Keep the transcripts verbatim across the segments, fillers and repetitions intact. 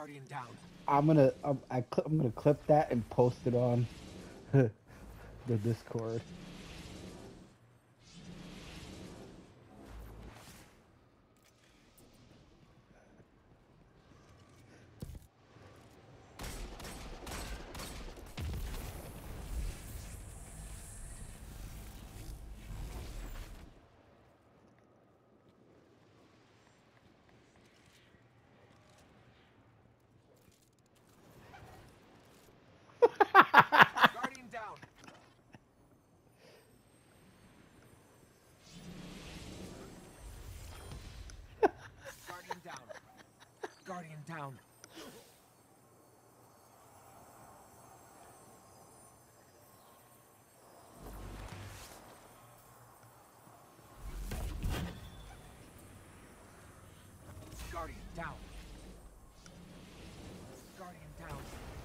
Guardian down. I'm gonna I'm, I cl I'm gonna clip that and post it on the Discord. Guardian down. Guardian down. Guardian down. Guardian down. Guardian down.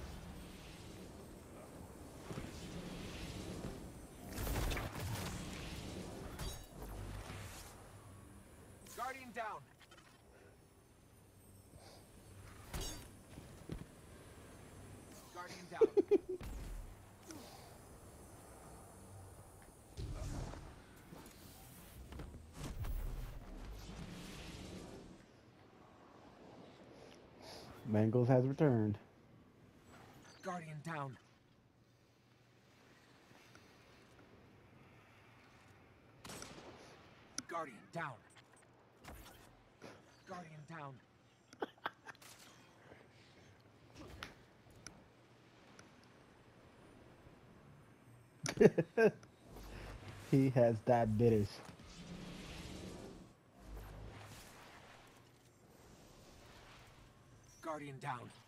Guardian down. Guardian down. Mangles has returned. Guardian down. Guardian down. Guardian down. He has diabetes. Guardian down.